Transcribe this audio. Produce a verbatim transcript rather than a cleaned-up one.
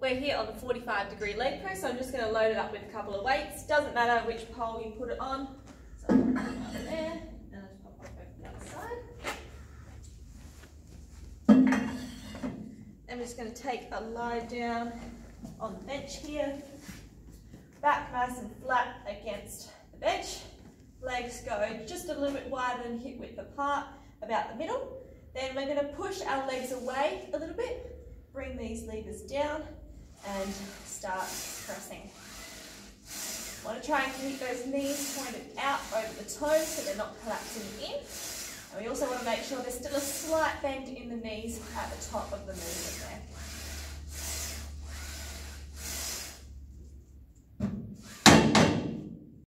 We're here on the forty-five degree leg press, so I'm just going to load it up with a couple of weights. Doesn't matter which pole you put it on. So I'll put it on there, and I'll just pop it over the other side. I'm just going to take a lie down on the bench here. Back nice and flat against the bench. Legs go just a little bit wider than hip width apart, about the middle. Then we're going to push our legs away a little bit, bring these levers down and start pressing. Want to try and keep those knees pointed out over the toes so they're not collapsing in. And we also want to make sure there's still a slight bend in the knees at the top of the movement there.